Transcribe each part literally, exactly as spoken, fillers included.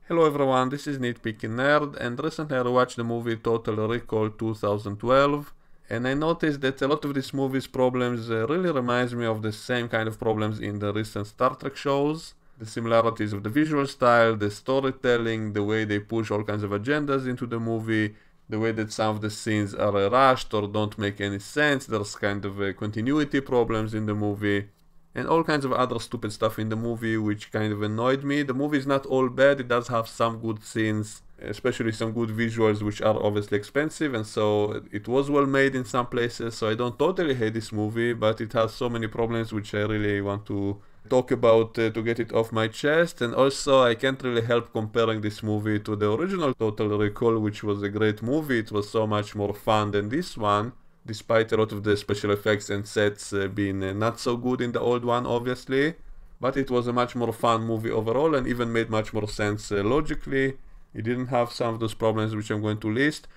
Hello everyone, this is Nitpicking Nerd, and recently I watched the movie Total Recall twenty twelve, and I noticed that a lot of this movie's problems uh, really reminds me of the same kind of problems in the recent Star Trek shows. The similarities of the visual style, the storytelling, the way they push all kinds of agendas into the movie, the way that some of the scenes are uh, rushed or don't make any sense, there's kind of uh, continuity problems in the movie and all kinds of other stupid stuff in the movie which kind of annoyed me. The movie is not all bad, it does have some good scenes, especially some good visuals which are obviously expensive, and so it was well made in some places, so I don't totally hate this movie, but it has so many problems which I really want to talk about uh, to get it off my chest. And also I can't really help comparing this movie to the original Total Recall, which was a great movie. It was so much more fun than this one, despite a lot of the special effects and sets uh, being uh, not so good in the old one, obviously. But it was a much more fun movie overall and even made much more sense uh, logically. It didn't have some of those problems which I'm going to list.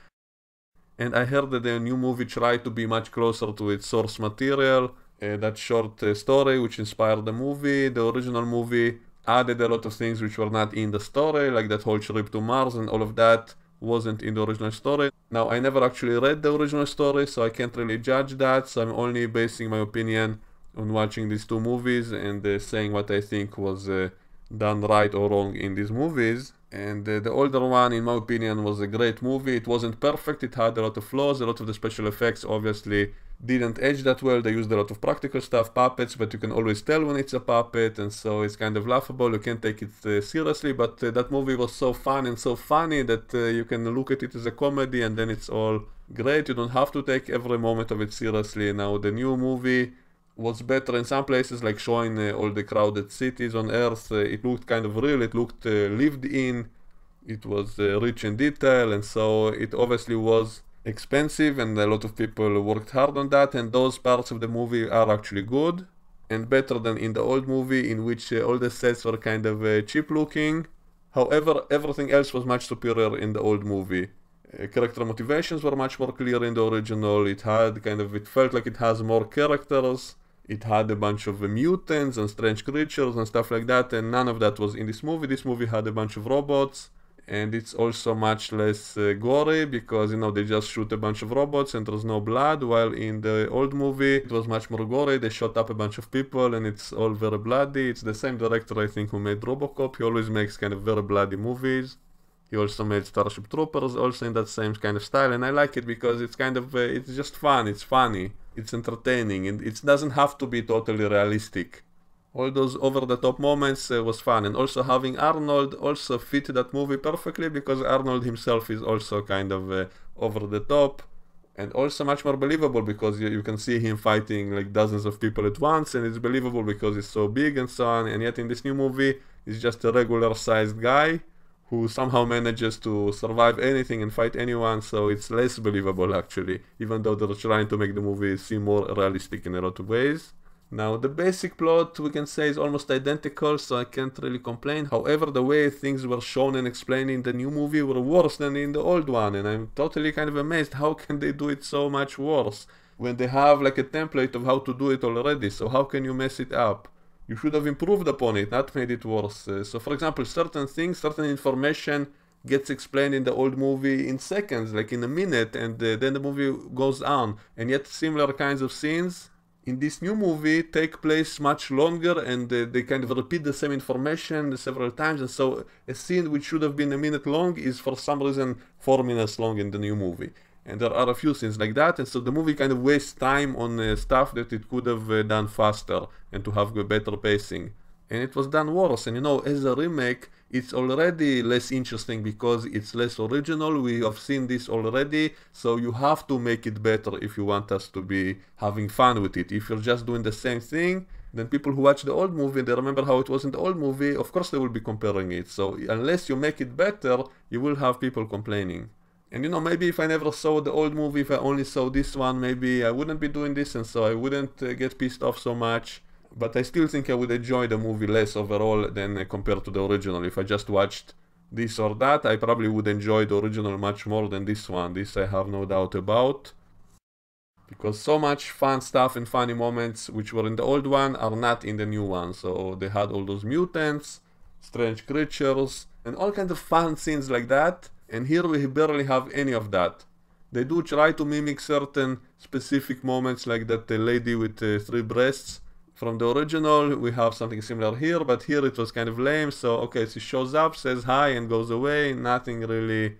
And I heard that the new movie tried to be much closer to its source material, uh, that short uh, story which inspired the movie. The original movie added a lot of things which were not in the story, like that whole trip to Mars and all of that wasn't in the original story. Now, I never actually read the original story, so I can't really judge that, so I'm only basing my opinion on watching these two movies and uh, saying what I think was uh, done right or wrong in these movies. And uh, the older one, in my opinion, was a great movie. It wasn't perfect, it had a lot of flaws, a lot of the special effects obviously didn't age that well. They used a lot of practical stuff, puppets, but you can always tell when it's a puppet, and so it's kind of laughable. You can't take it uh, seriously, but uh, that movie was so fun and so funny that uh, you can look at it as a comedy and then it's all great. You don't have to take every moment of it seriously. Now, the new movie was better in some places, like showing uh, all the crowded cities on Earth. Uh, it looked kind of real, it looked uh, lived in, it was uh, rich in detail, and so it obviously was expensive, and a lot of people worked hard on that, and those parts of the movie are actually good and better than in the old movie, in which uh, all the sets were kind of uh, cheap looking. However, everything else was much superior in the old movie. Uh, character motivations were much more clear in the original. It had kind of, it felt like it has more characters. It had a bunch of uh, mutants and strange creatures and stuff like that, and none of that was in this movie. This movie had a bunch of robots, and it's also much less uh, gory because, you know, they just shoot a bunch of robots and there's no blood, while in the old movie it was much more gory. They shot up a bunch of people and it's all very bloody. It's the same director, I think, who made Robocop. He always makes kind of very bloody movies. He also made Starship Troopers, also in that same kind of style, and I like it because it's kind of, uh, it's just fun, it's funny, it's entertaining, and it doesn't have to be totally realistic. All those over-the-top moments uh, was fun, and also having Arnold also fit that movie perfectly because Arnold himself is also kind of uh, over-the-top and also much more believable because you, you can see him fighting like dozens of people at once, and it's believable because he's so big and so on. And yet in this new movie he's just a regular-sized guy who somehow manages to survive anything and fight anyone, so it's less believable actually, even though they're trying to make the movie seem more realistic in a lot of ways. Now, the basic plot, we can say, is almost identical, so I can't really complain. However, the way things were shown and explained in the new movie were worse than in the old one, and I'm totally kind of amazed how can they do it so much worse when they have like a template of how to do it already, so how can you mess it up? You should have improved upon it, not made it worse. Uh, so for example, certain things, certain information gets explained in the old movie in seconds, like in a minute, and uh, then the movie goes on. And yet similar kinds of scenes in this new movie take place much longer, and uh, they kind of repeat the same information several times, and so a scene which should have been a minute long is for some reason four minutes long in the new movie. And there are a few scenes like that, and so the movie kind of wastes time on uh, stuff that it could have uh, done faster and to have a better pacing. And it was done worse, and you know, as a remake, it's already less interesting because it's less original. We have seen this already, so you have to make it better if you want us to be having fun with it. If you're just doing the same thing, then people who watch the old movie, they remember how it was in the old movie, of course they will be comparing it. So unless you make it better, you will have people complaining. And you know, maybe if I never saw the old movie, if I only saw this one, maybe I wouldn't be doing this, and so I wouldn't uh, get pissed off so much. But I still think I would enjoy the movie less overall than uh, compared to the original. If I just watched this or that, I probably would enjoy the original much more than this one. This I have no doubt about. Because so much fun stuff and funny moments which were in the old one are not in the new one. So they had all those mutants, strange creatures, and all kinds of fun scenes like that. And here we barely have any of that. They do try to mimic certain specific moments, like that uh, lady with uh, three breasts. From the original, we have something similar here, but here it was kind of lame. So, okay, she shows up, says hi, and goes away. Nothing really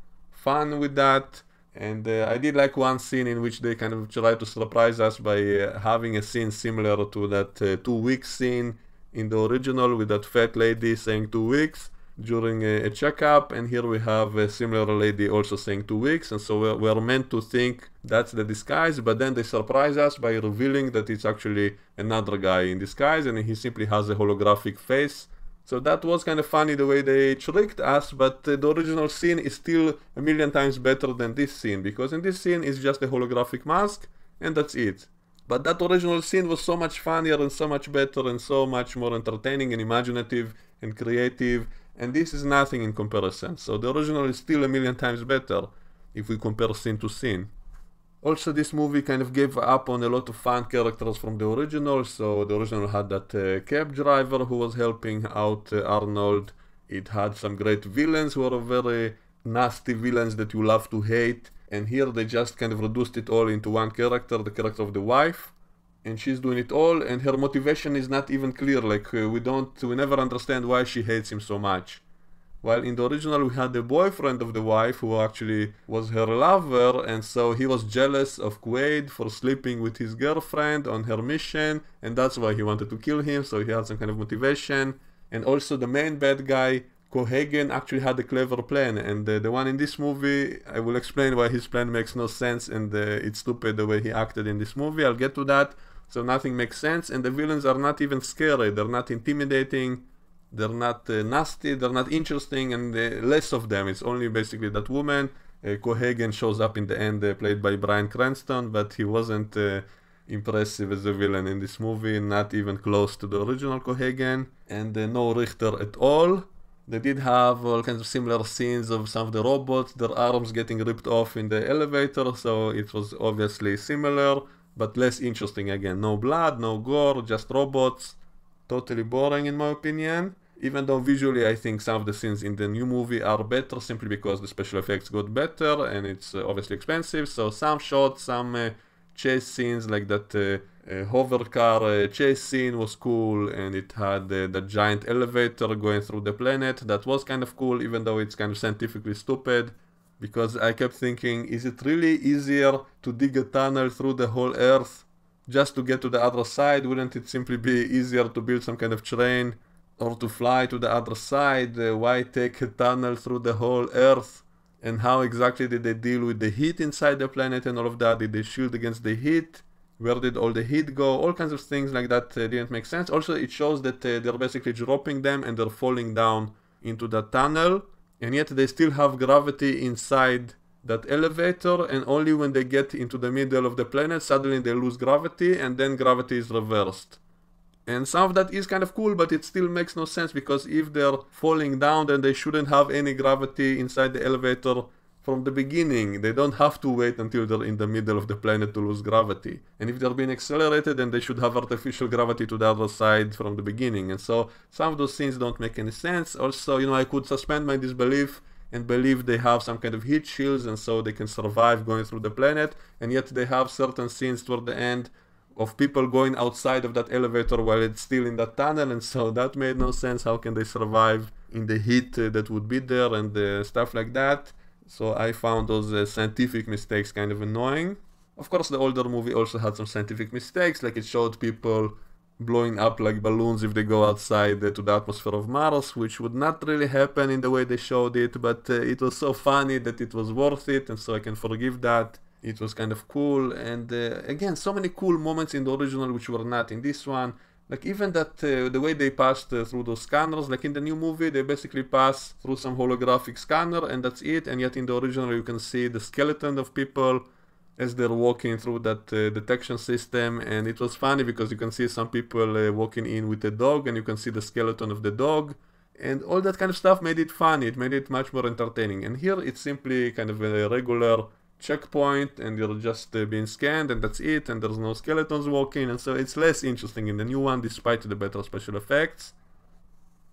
fun with that. And uh, I did like one scene in which they kind of try to surprise us by uh, having a scene similar to that uh, two weeks scene in the original, with that fat lady saying two weeks during a, a checkup, and here we have a similar lady also saying two weeks, and so we're, we're meant to think that's the disguise, but then they surprise us by revealing that it's actually another guy in disguise, and he simply has a holographic face. So that was kind of funny the way they tricked us, but uh, the original scene is still a million times better than this scene, because in this scene it's just a holographic mask, and that's it. But that original scene was so much funnier and so much better and so much more entertaining and imaginative and creative, and this is nothing in comparison. So the original is still a million times better if we compare scene to scene. Also, this movie kind of gave up on a lot of fun characters from the original. So the original had that uh, cab driver who was helping out uh, Arnold. It had some great villains who are very nasty villains that you love to hate. And here they just kind of reduced it all into one character, the character of the wife. And she's doing it all, and her motivation is not even clear. Like, uh, we don't, we never understand why she hates him so much. While in the original we had the boyfriend of the wife who actually was her lover, and so he was jealous of Quaid for sleeping with his girlfriend on her mission, and that's why he wanted to kill him, so he had some kind of motivation. And also the main bad guy, Cohaagen, actually had a clever plan, and uh, the one in this movie, I will explain why his plan makes no sense, and uh, it's stupid the way he acted in this movie. I'll get to that. So nothing makes sense, and the villains are not even scary, they're not intimidating, they're not uh, nasty, they're not interesting, and uh, less of them. It's only basically that woman. uh, Cohaagen shows up in the end, uh, played by Bryan Cranston, but he wasn't uh, impressive as a villain in this movie, not even close to the original Cohaagen, and uh, no Richter at all. They did have all kinds of similar scenes of some of the robots, their arms getting ripped off in the elevator, so it was obviously similar, but less interesting again. No blood, no gore, just robots. Totally boring in my opinion. Even though visually I think some of the scenes in the new movie are better, simply because the special effects got better and it's uh, obviously expensive. So some shots, some uh, chase scenes, like that uh, uh, hover car uh, chase scene was cool, and it had uh, the giant elevator going through the planet. That was kind of cool, even though it's kind of scientifically stupid. Because I kept thinking, is it really easier to dig a tunnel through the whole Earth just to get to the other side? Wouldn't it simply be easier to build some kind of train or to fly to the other side? Uh, why take a tunnel through the whole Earth? And how exactly did they deal with the heat inside the planet and all of that? Did they shield against the heat? Where did all the heat go? All kinds of things like that uh, didn't make sense. Also, it shows that uh, they're basically dropping them and they're falling down into that tunnel. And yet they still have gravity inside that elevator, and only when they get into the middle of the planet, suddenly they lose gravity, and then gravity is reversed. And some of that is kind of cool, but it still makes no sense, because if they're falling down, then they shouldn't have any gravity inside the elevator from the beginning. They don't have to wait until they're in the middle of the planet to lose gravity. And if they're being accelerated, then they should have artificial gravity to the other side from the beginning. And so some of those things don't make any sense. Also, you know, I could suspend my disbelief and believe they have some kind of heat shields, and so they can survive going through the planet, and yet they have certain scenes toward the end of people going outside of that elevator while it's still in that tunnel, and so that made no sense. How can they survive in the heat uh, that would be there, and uh, stuff like that? So I found those uh, scientific mistakes kind of annoying. Of course, the older movie also had some scientific mistakes, like it showed people blowing up like balloons if they go outside uh, to the atmosphere of Mars, which would not really happen in the way they showed it, but uh, it was so funny that it was worth it, and so I can forgive that. It was kind of cool, and uh, again, so many cool moments in the original which were not in this one. Like even that, uh, the way they passed uh, through those scanners, like in the new movie, they basically pass through some holographic scanner and that's it, and yet in the original you can see the skeleton of people as they're walking through that uh, detection system, and it was funny because you can see some people uh, walking in with a dog, and you can see the skeleton of the dog, and all that kind of stuff made it funny, it made it much more entertaining. And here it's simply kind of a regular checkpoint, and you're just uh, being scanned, and that's it, and there's no skeletons walking, and so it's less interesting in the new one, despite the better special effects.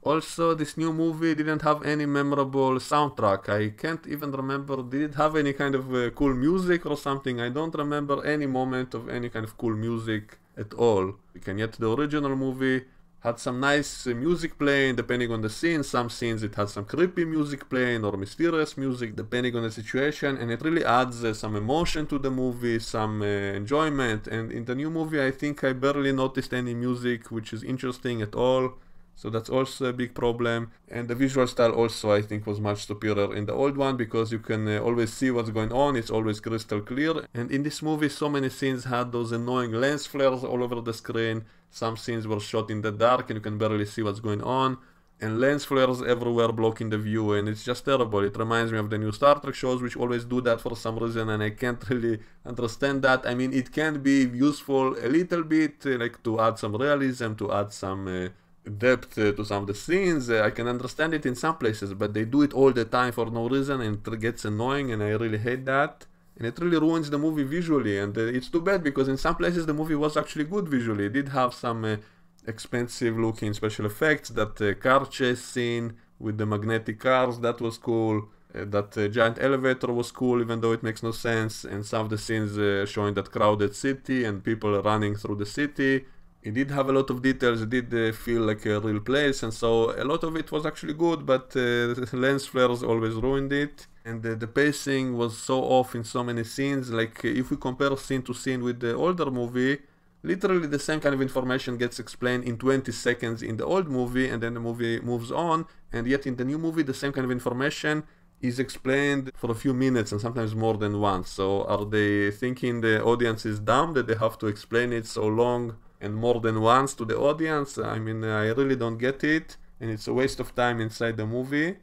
Also, this new movie didn't have any memorable soundtrack. I can't even remember, did it have any kind of uh, cool music or something? I don't remember any moment of any kind of cool music at all. And yet the original movie had some nice uh, music playing depending on the scene. Some scenes it had some creepy music playing or mysterious music depending on the situation, and it really adds uh, some emotion to the movie, some uh, enjoyment. And in the new movie I think I barely noticed any music which is interesting at all. So that's also a big problem. And the visual style also I think was much superior in the old one, because you can uh, always see what's going on, it's always crystal clear. And in this movie so many scenes had those annoying lens flares all over the screen. Some scenes were shot in the dark and you can barely see what's going on, and lens flares everywhere blocking the view, and it's just terrible. It reminds me of the new Star Trek shows, which always do that for some reason, and I can't really understand that. I mean, it can be useful a little bit, uh, like to add some realism, to add some uh, depth uh, to some of the scenes. uh, I can understand it in some places, but they do it all the time for no reason, and it gets annoying, and I really hate that. And it really ruins the movie visually, and uh, it's too bad, because in some places the movie was actually good visually. It did have some uh, expensive looking special effects. That uh, car chase scene with the magnetic cars, that was cool. Uh, that uh, giant elevator was cool, even though it makes no sense. And some of the scenes uh, showing that crowded city and people running through the city, it did have a lot of details. It did uh, feel like a real place, and so a lot of it was actually good, but uh, lens flares always ruined it. And uh, the pacing was so off in so many scenes. Like uh, if we compare scene to scene with the older movie, literally the same kind of information gets explained in twenty seconds in the old movie, and then the movie moves on. And yet in the new movie the same kind of information is explained for a few minutes, and sometimes more than once. So are they thinking the audience is dumb that they have to explain it so long and more than once to the audience? I mean, I really don't get it, and it's a waste of time inside the movie,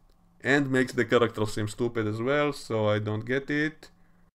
and makes the character seem stupid as well, so I don't get it.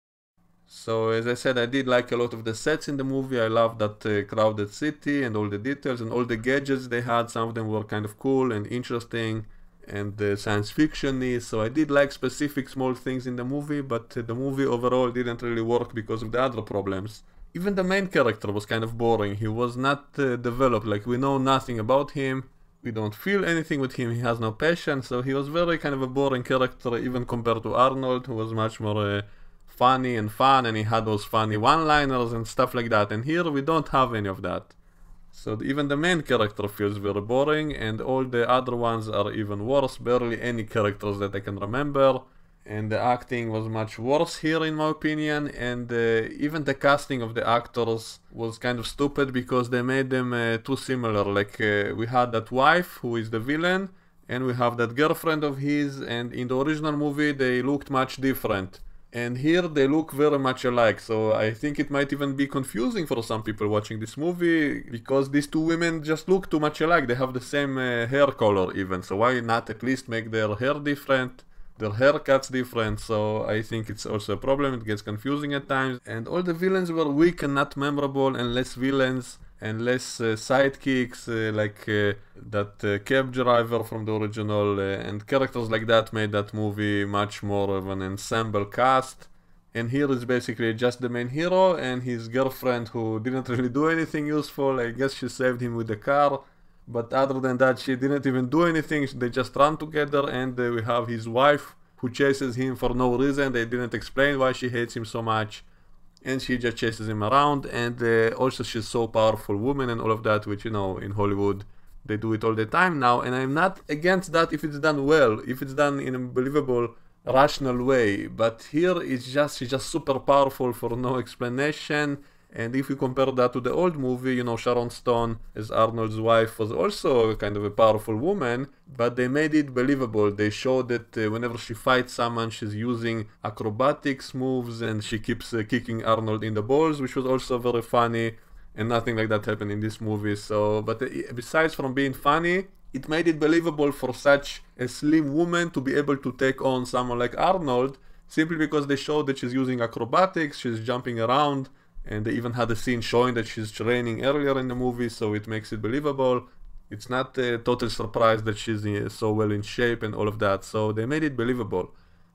So as I said, I did like a lot of the sets in the movie. I love that uh, crowded city and all the details and all the gadgets they had. Some of them were kind of cool and interesting and uh, science fiction-y, so I did like specific small things in the movie, but uh, the movie overall didn't really work because of the other problems. Even the main character was kind of boring. He was not uh, developed, like we know nothing about him, we don't feel anything with him, he has no passion, so he was very kind of a boring character even compared to Arnold, who was much more uh, funny and fun, and he had those funny one-liners and stuff like that, and here we don't have any of that. So the, even the main character feels very boring, and all the other ones are even worse, barely any characters that I can remember. And the acting was much worse here in my opinion, and uh, even the casting of the actors was kind of stupid because they made them uh, too similar. Like uh, we had that wife who is the villain, and we have that girlfriend of his, and in the original movie they looked much different. And here they look very much alike, so I think it might even be confusing for some people watching this movie, because these two women just look too much alike. They have the same uh, hair color even, so why not at least make their hair different? Their haircuts different, so I think it's also a problem. It gets confusing at times, and all the villains were weak and not memorable, and less villains and less uh, sidekicks, uh, like uh, that uh, cab driver from the original, uh, and characters like that made that movie much more of an ensemble cast. And here is basically just the main hero and his girlfriend, who didn't really do anything useful. I guess she saved him with the car, but other than that she didn't even do anything. They just run together, and uh, we have his wife who chases him for no reason. They didn't explain why she hates him so much, and she just chases him around. And uh, also she's so powerful woman and all of that, which, you know, in Hollywood they do it all the time now, and I'm not against that if it's done well, if it's done in a believable, rational way. But here it's just, she's just super powerful for no explanation. And if you compare that to the old movie, you know, Sharon Stone as Arnold's wife was also kind of a powerful woman, but they made it believable. They showed that uh, whenever she fights someone, she's using acrobatics moves, and she keeps uh, kicking Arnold in the balls, which was also very funny, and nothing like that happened in this movie. So, but uh, besides from being funny, it made it believable for such a slim woman to be able to take on someone like Arnold, simply because they showed that she's using acrobatics, she's jumping around, and they even had a scene showing that she's training earlier in the movie, so it makes it believable. It's not a total surprise that she's uh, so well in shape and all of that, so they made it believable.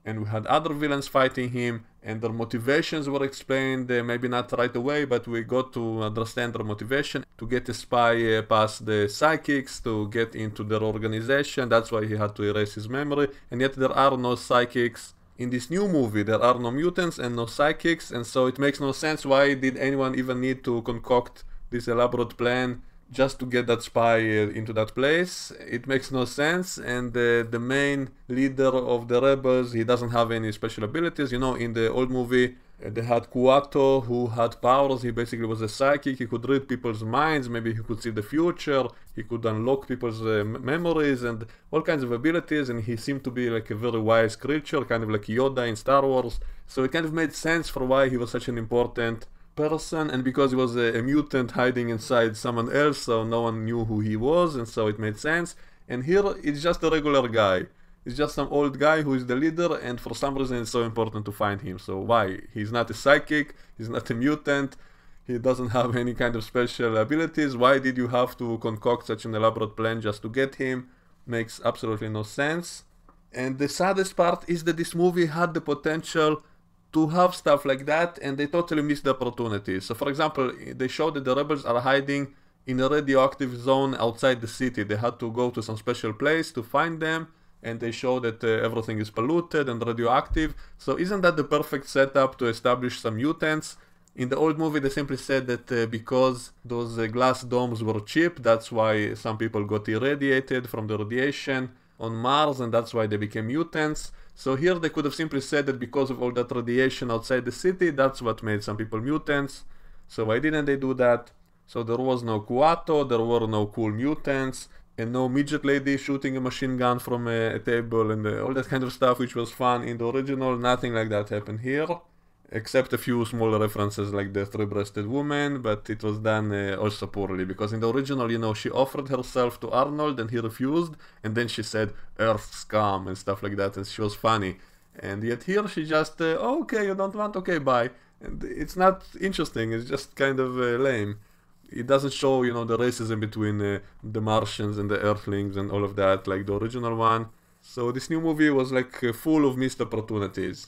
and we had other villains fighting him, and their motivations were explained, uh, maybe not right away, but we got to understand their motivation to get a spy uh, past the psychics, to get into their organization. That's why he had to erase his memory, and yet there are no psychics in this new movie. There are no mutants and no psychics, and so it makes no sense. Why did anyone even need to concoct this elaborate plan just to get that spy uh, into that place? It makes no sense. And uh, the main leader of the rebels, he doesn't have any special abilities. You know, in the old movie, uh, they had Kuato, who had powers. He basically was a psychic. He could read people's minds. Maybe he could see the future. He could unlock people's uh, memories and all kinds of abilities. And he seemed to be like a very wise creature, kind of like Yoda in Star Wars. So it kind of made sense for why he was such an important person, and because he was a, a mutant hiding inside someone else, so no one knew who he was, and so it made sense. And here it's just a regular guy. It's just some old guy who is the leader, and for some reason it's so important to find him. So why? He's not a psychic, he's not a mutant, he doesn't have any kind of special abilities. Why did you have to concoct such an elaborate plan just to get him? Makes absolutely no sense. And the saddest part is that this movie had the potential to have stuff like that, and they totally missed the opportunity. So for example, they showed that the rebels are hiding in a radioactive zone outside the city. They had to go to some special place to find them, and they show that uh, everything is polluted and radioactive. So isn't that the perfect setup to establish some mutants? In the old movie they simply said that uh, because those uh, glass domes were cheap, that's why some people got irradiated from the radiation on Mars, and that's why they became mutants. So here they could have simply said that because of all that radiation outside the city, that's what made some people mutants. So why didn't they do that? So there was no Kuato, there were no cool mutants, and no midget lady shooting a machine gun from a, a table, and uh, all that kind of stuff which was fun in the original. Nothing like that happened here, except a few small references like the three-breasted woman, but it was done uh, also poorly, because in the original, you know, she offered herself to Arnold and he refused, and then she said Earth scum and stuff like that, and she was funny. And yet here she just uh, oh, okay, you don't want, okay, bye. And it's not interesting, it's just kind of uh, lame. It doesn't show, you know, the racism between uh, the Martians and the Earthlings and all of that like the original one. So this new movie was like uh, full of missed opportunities.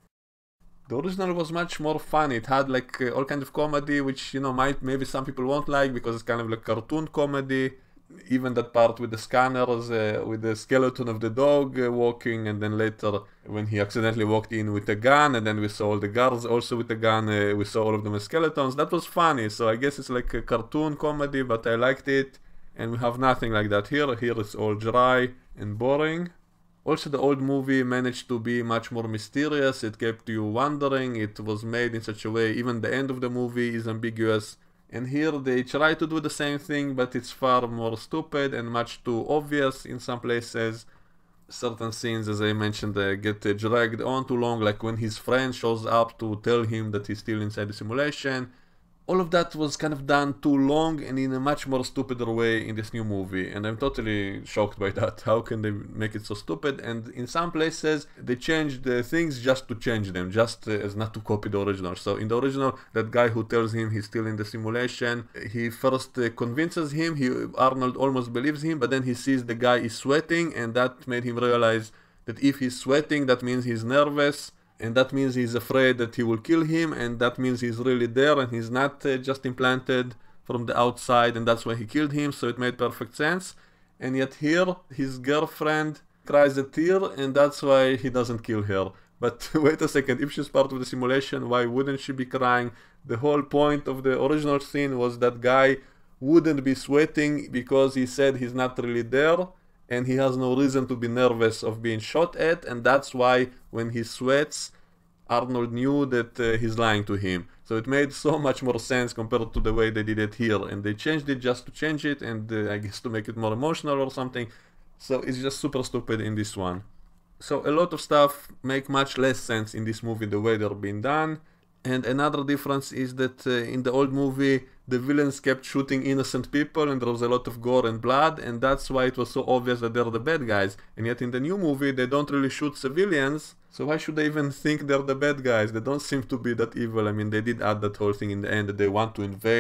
The original was much more fun. It had like uh, all kinds of comedy, which, you know, might maybe some people won't like because it's kind of like cartoon comedy. Even that part with the scanners, uh, with the skeleton of the dog uh, walking, and then later when he accidentally walked in with a gun, and then we saw all the guards also with a gun, uh, we saw all of them as skeletons. That was funny. So I guess it's like a cartoon comedy, but I liked it. And we have nothing like that here. Here it's all dry and boring. Also, the old movie managed to be much more mysterious. It kept you wondering. It was made in such a way, even the end of the movie is ambiguous. And here they try to do the same thing, but it's far more stupid and much too obvious in some places. Certain scenes, as I mentioned, uh, get uh, dragged on too long, like when his friend shows up to tell him that he's still inside the simulation. All of that was kind of done too long and in a much more stupider way in this new movie, and I'm totally shocked by that. How can they make it so stupid? And in some places they changed the things just to change them, just uh, as not to copy the original. So in the original, that guy who tells him he's still in the simulation, he first uh, convinces him, he Arnold almost believes him, but then he sees the guy is sweating, and that made him realize that if he's sweating, that means he's nervous. And that means he's afraid that he will kill him, and that means he's really there and he's not uh, just implanted from the outside, and that's why he killed him. So it made perfect sense. And yet here, his girlfriend cries a tear, and that's why he doesn't kill her. But wait a second, if she's part of the simulation, why wouldn't she be crying? The whole point of the original scene was that guy wouldn't be sweating because he said he's not really there, and he has no reason to be nervous of being shot at, and that's why when he sweats, Arnold knew that uh, he's lying to him. So it made so much more sense compared to the way they did it here, and they changed it just to change it, and uh, I guess to make it more emotional or something. So it's just super stupid in this one. So a lot of stuff make much less sense in this movie the way they're being done. And another difference is that uh, in the old movie, the villains kept shooting innocent people and there was a lot of gore and blood, and that's why it was so obvious that they're the bad guys. And yet in the new movie, they don't really shoot civilians, so why should they even think they're the bad guys? They don't seem to be that evil. I mean, they did add that whole thing in the end that they want to invade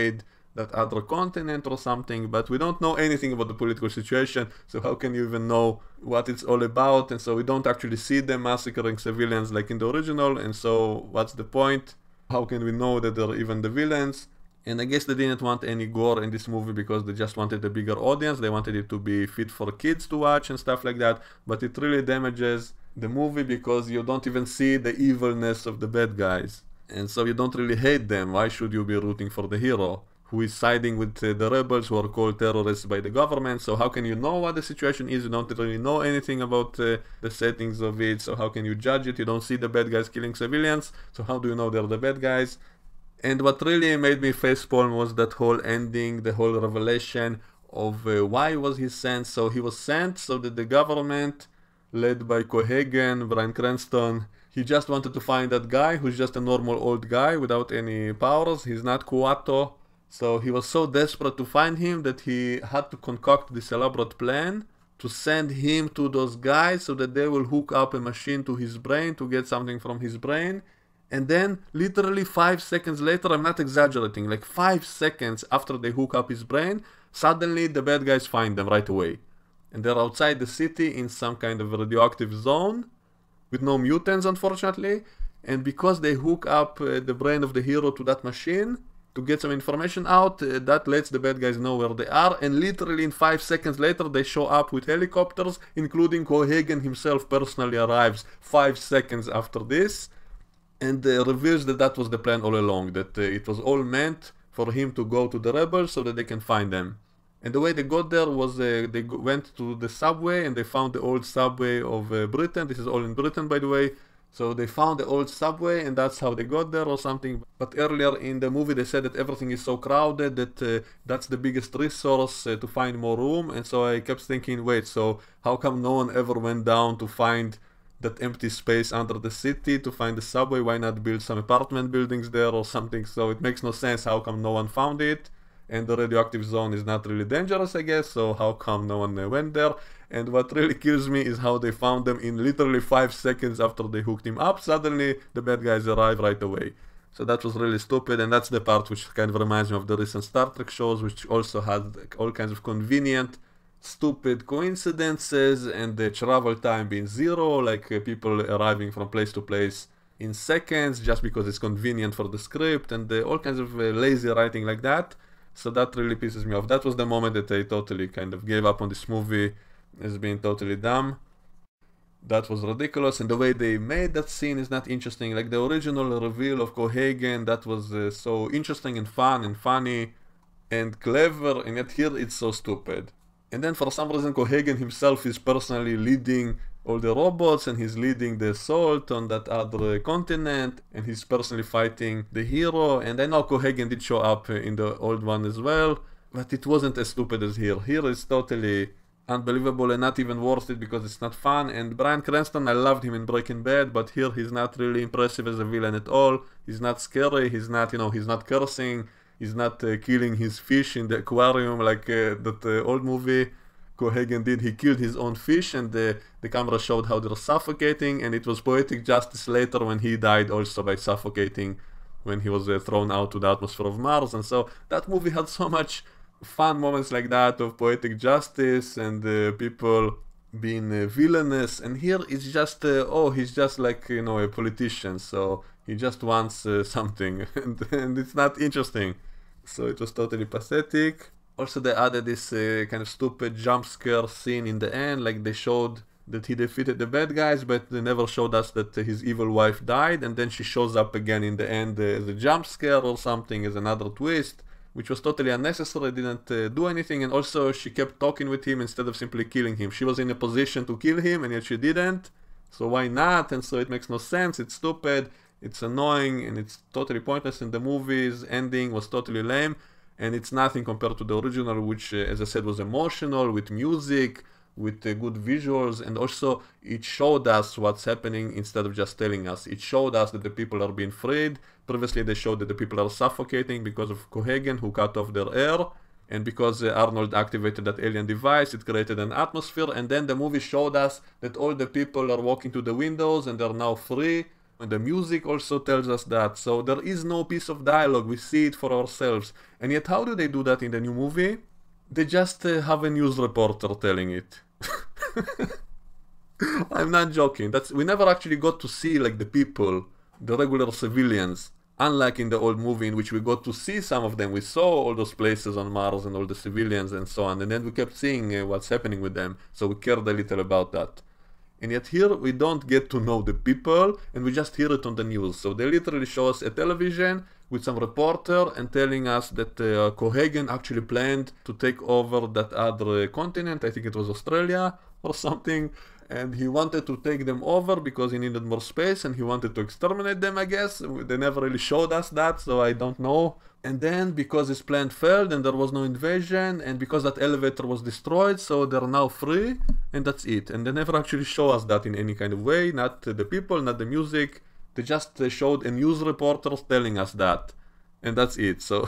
that other continent or something, but we don't know anything about the political situation, so how can you even know what it's all about? And so we don't actually see them massacring civilians like in the original, and so what's the point? How can we know that they're even the villains? And I guess they didn't want any gore in this movie because they just wanted a bigger audience. They wanted it to be fit for kids to watch and stuff like that, but it really damages the movie because you don't even see the evilness of the bad guys. And so you don't really hate them. Why should you be rooting for the hero who is siding with uh, the rebels who are called terrorists by the government? So how can you know what the situation is? You don't really know anything about uh, the settings of it. So how can you judge it? You don't see the bad guys killing civilians. So how do you know they're the bad guys? And what really made me facepalm was that whole ending, the whole revelation of uh, why was he sent. So he was sent so that the government, led by Cohaagen, Bryan Cranston, he just wanted to find that guy who's just a normal old guy without any powers. He's not Kuato. So he was so desperate to find him that he had to concoct this elaborate plan to send him to those guys so that they will hook up a machine to his brain to get something from his brain. And then literally five seconds later, I'm not exaggerating, like five seconds after they hook up his brain, suddenly the bad guys find them right away. And they're outside the city in some kind of radioactive zone with no mutants, unfortunately. And because they hook up uh, the brain of the hero to that machine to get some information out, uh, that lets the bad guys know where they are. And literally in five seconds later, they show up with helicopters, including Cohaagen himself personally arrives five seconds after this. And uh, reveals that that was the plan all along, that uh, it was all meant for him to go to the rebels so that they can find them. And the way they got there was uh, they go went to the subway and they found the old subway of uh, Britain. This is all in Britain, by the way. So they found the old subway and that's how they got there or something. But earlier in the movie they said that everything is so crowded that uh, that's the biggest resource uh, to find more room. And so I kept thinking, wait, so how come no one ever went down to find that empty space under the city to find the subway? Why not build some apartment buildings there or something? So it makes no sense how come no one found it. And the radioactive zone is not really dangerous, I guess, so how come no one uh, went there? And what really kills me is how they found them in literally five seconds after they hooked him up. Suddenly the bad guys arrive right away. So that was really stupid, and that's the part which kind of reminds me of the recent Star Trek shows, which also had like, all kinds of convenient stupid coincidences, and the travel time being zero, like uh, people arriving from place to place in seconds just because it's convenient for the script, and uh, all kinds of uh, lazy writing like that. So that really pisses me off. That was the moment that I totally kind of gave up on this movie as being totally dumb. That was ridiculous, and the way they made that scene is not interesting. Like the original reveal of Cohaagen, that was uh, so interesting and fun and funny and clever, and yet here it's so stupid. And then for some reason Cohaagen himself is personally leading all the robots, and he's leading the assault on that other continent, and he's personally fighting the hero. And I know Cohaagen did show up in the old one as well, but it wasn't as stupid as here. Here it's totally unbelievable and not even worth it because it's not fun. And Bryan Cranston, I loved him in Breaking Bad, but here he's not really impressive as a villain at all. He's not scary, he's not, you know, he's not cursing, he's not uh, killing his fish in the aquarium like uh, that uh, old movie Cohaagen did. He killed his own fish, and the, the camera showed how they're suffocating, and it was poetic justice later when he died also by suffocating when he was uh, thrown out to the atmosphere of Mars. And so that movie had so much fun moments like that of poetic justice and uh, people being uh, villainous, and here it's just uh, oh, he's just like, you know, a politician, so he just wants uh, something and, and it's not interesting. So it was totally pathetic. Also, they added this uh, kind of stupid jump scare scene in the end, like they showed that he defeated the bad guys, but they never showed us that uh, his evil wife died, and then she shows up again in the end uh, as a jump scare or something, as another twist, which was totally unnecessary, didn't uh, do anything. And also she kept talking with him instead of simply killing him. She was in a position to kill him, and yet she didn't, so why not? And so it makes no sense, it's stupid, it's annoying, and it's totally pointless, and the movie's ending was totally lame. And it's nothing compared to the original, which, uh, as I said, was emotional, with music, with uh, good visuals, and also it showed us what's happening instead of just telling us. It showed us that the people are being freed. Previously they showed that the people are suffocating because of Cohaagen, who cut off their air, and because uh, Arnold activated that alien device, it created an atmosphere. And then the movie showed us that all the people are walking to the windows and they're now free And the music also tells us that. So there is no piece of dialogue. We see it for ourselves. And yet, how do they do that in the new movie? They just uh, have a news reporter telling it. I'm not joking. That's we never actually got to see like the people, the regular civilians. Unlike in the old movie in which we got to see some of them. We saw all those places on Mars and all the civilians and so on. And then we kept seeing uh, what's happening with them. So we cared a little about that. And yet here we don't get to know the people and we just hear it on the news. So they literally show us a television with some reporter and telling us that uh, Cohaagen actually planned to take over that other uh, continent. I think it was Australia or something. And he wanted to take them over because he needed more space and he wanted to exterminate them, I guess. They never really showed us that, so I don't know. And then because his plan failed and there was no invasion and because that elevator was destroyed, so they're now free and that's it. And they never actually show us that in any kind of way, not the people, not the music. They just showed a news reporter telling us that. And that's it. So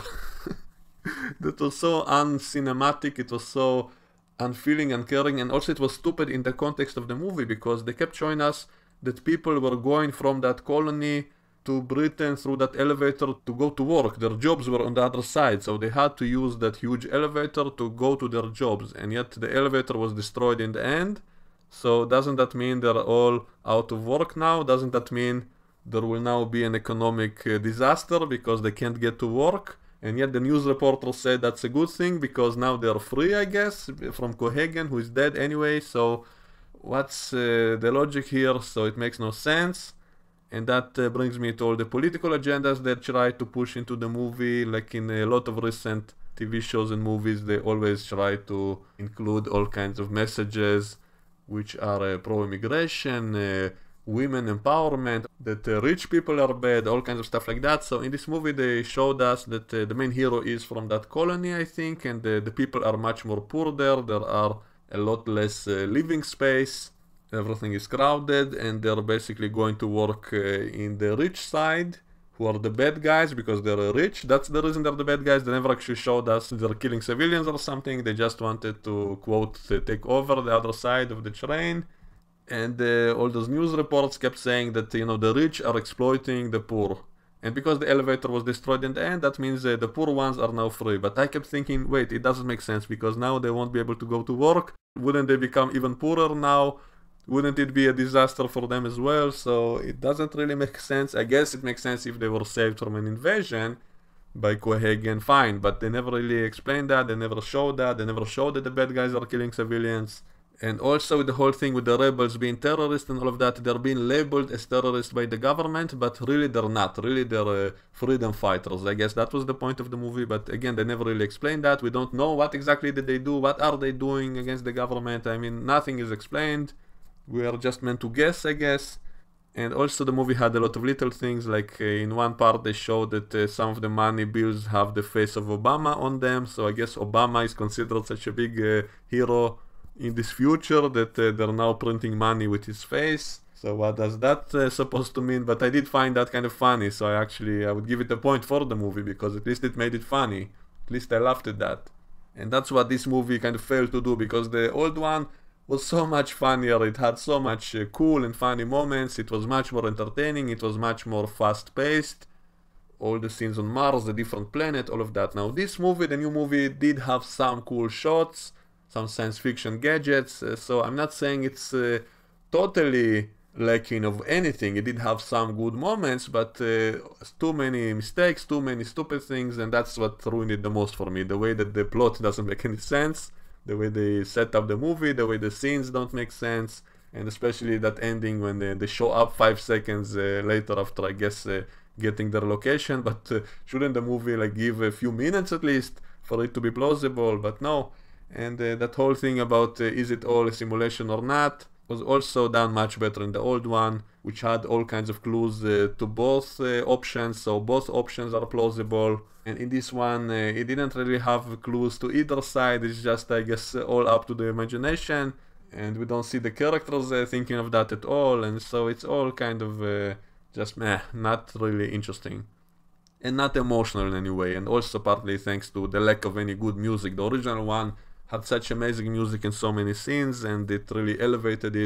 that was so uncinematic, it was so unfeeling, uncaring, and also it was stupid in the context of the movie because they kept showing us that people were going from that colony to Britain through that elevator to go to work. Their jobs were on the other side, so they had to use that huge elevator to go to their jobs, and yet the elevator was destroyed in the end. So doesn't that mean they're all out of work now? Doesn't that mean there will now be an economic uh, disaster because they can't get to work? And yet the news reporter said that's a good thing because now they're free, I guess, from Cohaagen, who is dead anyway. So what's uh, the logic here? So it makes no sense. And that uh, brings me to all the political agendas they try to push into the movie. Like in a lot of recent T V shows and movies, they always try to include all kinds of messages which are uh, pro-immigration, uh, women empowerment, that uh, rich people are bad, all kinds of stuff like that. So in this movie they showed us that uh, the main hero is from that colony, I think, and uh, the people are much more poor there. There are a lot less uh, living space, everything is crowded, and they're basically going to work uh, in the rich side, who are the bad guys because they're uh, rich. That's the reason they're the bad guys. They never actually showed us they're killing civilians or something. They just wanted to, quote, uh, take over the other side of the train. And uh, all those news reports kept saying that, you know, the rich are exploiting the poor. And because the elevator was destroyed in the end, that means uh, the poor ones are now free. But I kept thinking, wait, it doesn't make sense because now they won't be able to go to work. Wouldn't they become even poorer now? Wouldn't it be a disaster for them as well? So it doesn't really make sense. I guess it makes sense if they were saved from an invasion by Cohaagen, fine. But they never really explained that. They never showed that. They never showed that the bad guys are killing civilians. And also the whole thing with the rebels being terrorists and all of that, they're being labeled as terrorists by the government, but really they're not. Really they're uh, freedom fighters. I guess that was the point of the movie, but again, they never really explained that. We don't know what exactly did they do, what are they doing against the government. I mean, nothing is explained. We are just meant to guess, I guess. And also the movie had a lot of little things, like uh, in one part they showed that uh, some of the money bills have the face of Obama on them, so I guess Obama is considered such a big uh, hero in this future that uh, they're now printing money with his face. So what does that uh, supposed to mean? But I did find that kind of funny, so I actually I would give it a point for the movie because at least it made it funny. At least I laughed at that. And that's what this movie kind of failed to do, because the old one was so much funnier. It had so much uh, cool and funny moments. It was much more entertaining. It was much more fast-paced. All the scenes on Mars, the different planet, all of that. Now this movie, the new movie, did have some cool shots, some science fiction gadgets, uh, so I'm not saying it's uh, totally lacking of anything. It did have some good moments, but uh, too many mistakes, too many stupid things, and that's what ruined it the most for me. The way that the plot doesn't make any sense, the way they set up the movie, the way the scenes don't make sense, and especially that ending when they, they show up five seconds uh, later after, I guess, uh, getting their location. But uh, shouldn't the movie like give a few minutes at least for it to be plausible? But no. And uh, that whole thing about uh, is it all a simulation or not was also done much better in the old one, which had all kinds of clues uh, to both uh, options, so both options are plausible. And in this one, uh, it didn't really have clues to either side. It's just, I guess, uh, all up to the imagination, and we don't see the characters uh, thinking of that at all, and so it's all kind of uh, just meh, not really interesting. And not emotional in any way, and also partly thanks to the lack of any good music. The original one had such amazing music in so many scenes, and it really elevated it.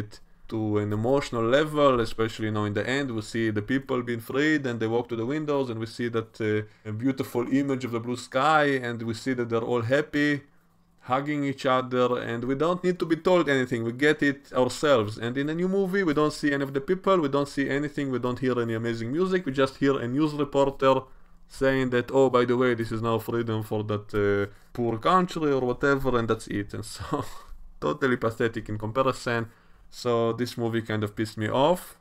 to an emotional level, especially, you know, in the end we see the people being freed and they walk to the windows and we see that uh, a beautiful image of the blue sky and we see that they're all happy, hugging each other, and we don't need to be told anything, we get it ourselves. And in a new movie we don't see any of the people, we don't see anything, we don't hear any amazing music, we just hear a news reporter saying that, oh, by the way, this is now freedom for that uh, poor country or whatever, and that's it. And so totally pathetic in comparison. So this movie kind of pissed me off.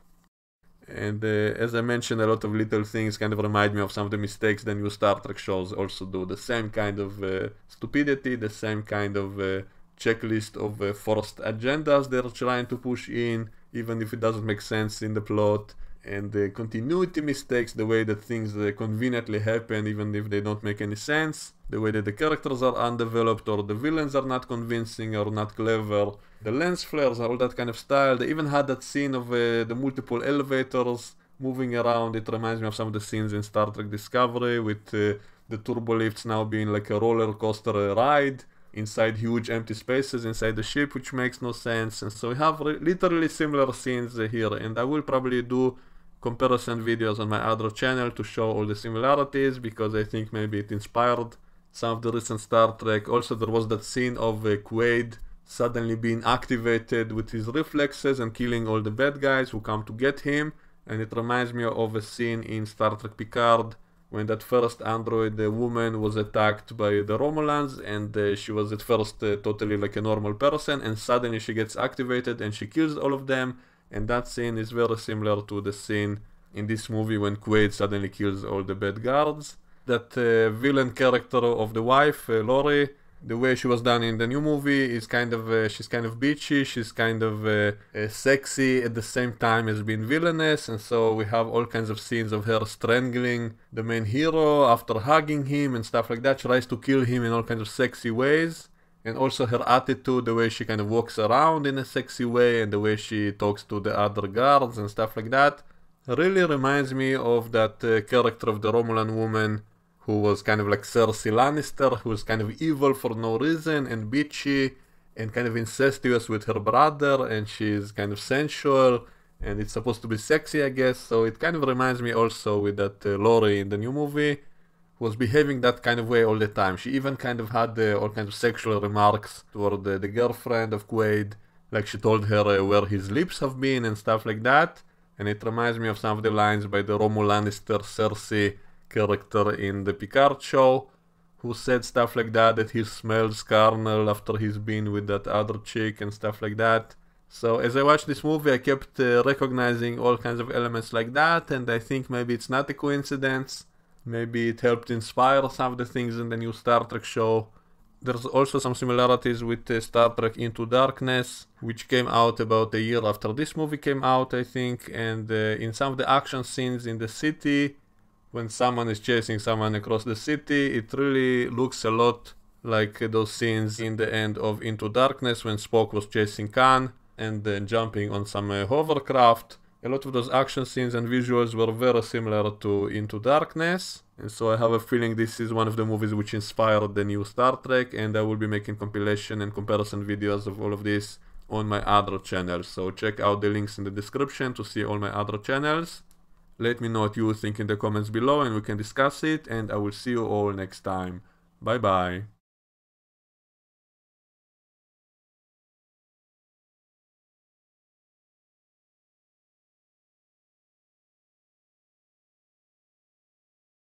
And uh, as I mentioned, a lot of little things kind of remind me of some of the mistakes the new Star Trek shows also do. The same kind of uh, stupidity, the same kind of uh, checklist of uh, forced agendas they're trying to push in, even if it doesn't make sense in the plot. And the continuity mistakes, the way that things uh, conveniently happen even if they don't make any sense, the way that the characters are undeveloped or the villains are not convincing or not clever, the lens flares, all that kind of style. They even had that scene of uh, the multiple elevators moving around. It reminds me of some of the scenes in Star Trek Discovery with uh, the turbo lifts now being like a roller coaster ride inside huge empty spaces inside the ship, which makes no sense. And so we have literally similar scenes uh, here, and I will probably do comparison videos on my other channel to show all the similarities, because I think maybe it inspired some of the recent Star Trek. Also, there was that scene of uh, Quaid suddenly being activated with his reflexes and killing all the bad guys who come to get him, and it reminds me of a scene in Star Trek Picard when that first android uh, woman was attacked by the Romulans, and uh, she was at first uh, totally like a normal person, and suddenly she gets activated and she kills all of them. And that scene is very similar to the scene in this movie when Quaid suddenly kills all the bad guards. That uh, villain character of the wife, uh, Lori, the way she was done in the new movie is kind of, uh, she's kind of bitchy, she's kind of uh, uh, sexy at the same time as being villainous, and so we have all kinds of scenes of her strangling the main hero after hugging him and stuff like that. She tries to kill him in all kinds of sexy ways. And also her attitude, the way she kind of walks around in a sexy way and the way she talks to the other guards and stuff like that, really reminds me of that uh, character of the Romulan woman who was kind of like Cersei Lannister, who was kind of evil for no reason and bitchy and kind of incestuous with her brother, and she's kind of sensual and it's supposed to be sexy, I guess. So it kind of reminds me also with that uh, Lori in the new movie, was behaving that kind of way all the time. She even kind of had uh, all kinds of sexual remarks toward the, the girlfriend of Quaid, like she told her uh, where his lips have been and stuff like that. And it reminds me of some of the lines by the Romulan Lannister Cersei character in the Picard show, who said stuff like that, that he smells carnal after he's been with that other chick and stuff like that. So as I watched this movie, I kept uh, recognizing all kinds of elements like that, and I think maybe it's not a coincidence. Maybe it helped inspire some of the things in the new Star Trek show. There's also some similarities with uh, Star Trek Into Darkness, which came out about a year after this movie came out, I think. And uh, in some of the action scenes in the city, when someone is chasing someone across the city, it really looks a lot like uh, those scenes in the end of Into Darkness when Spock was chasing Khan and uh, jumping on some uh, hovercraft. A lot of those action scenes and visuals were very similar to Into Darkness, and so I have a feeling this is one of the movies which inspired the new Star Trek, and I will be making compilation and comparison videos of all of this on my other channels. So check out the links in the description to see all my other channels. Let me know what you think in the comments below and we can discuss it, and I will see you all next time. Bye bye.